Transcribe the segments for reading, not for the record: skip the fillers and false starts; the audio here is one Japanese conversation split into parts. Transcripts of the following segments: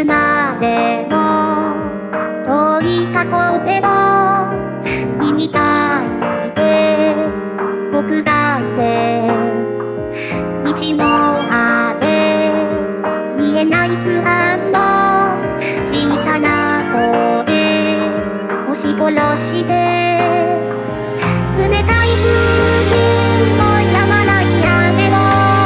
つまでも遠い過去でも君がいて僕がいて道もあって見えない不安も小さな声押し殺して冷たい空気もやまない雨も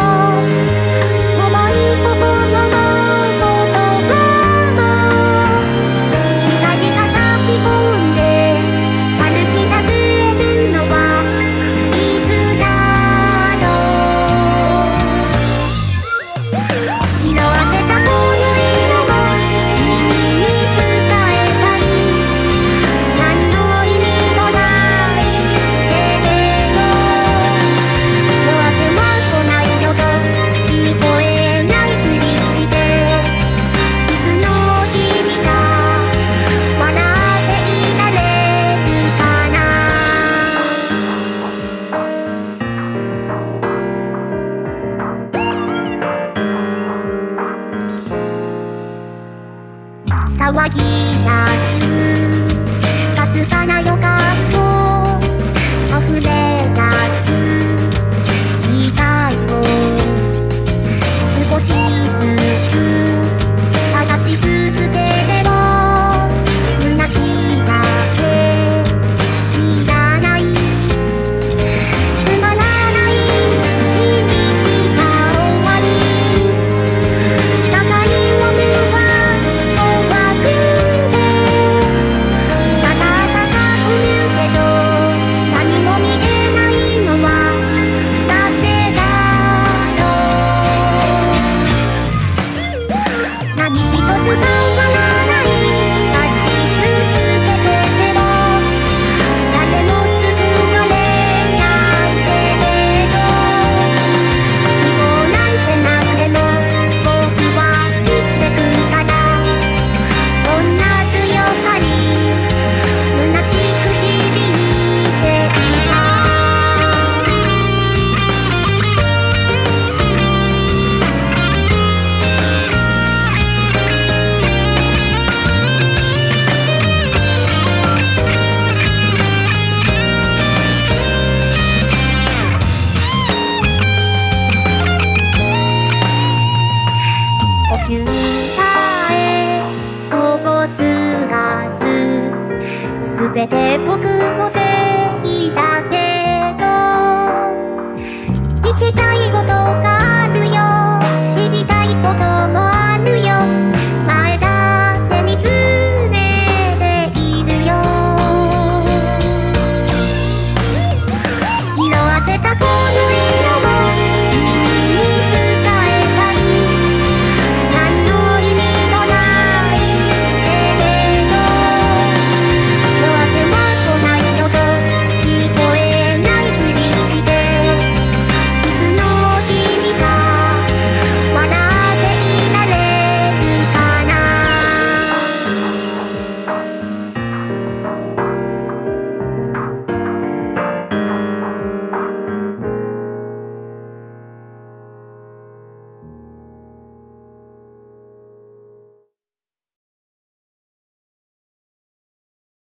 重い心の言葉も光が差し込んで歩き出せるのはいつだろう。色あせたこの色も君に伝えたい。何の意味もないけれど夜明けも来ないよと聞こえないふりしていつの日々か笑っていられるかな。騒ぎ出すかすかな予感も溢れ出す理解を少しずつ探し続けても虚しがっていらない。つまらない一日が終わり高いオムは怖くてたださ高くけど何も見えないのはなぜだろう。何一つ変わらない立ち続けてても誰も救われないけれど希望なんてなくても僕は生きてくから。そんな強がり虚しく響いていた。呼吸さえおぼつがずすべて僕のせいだけど生きたい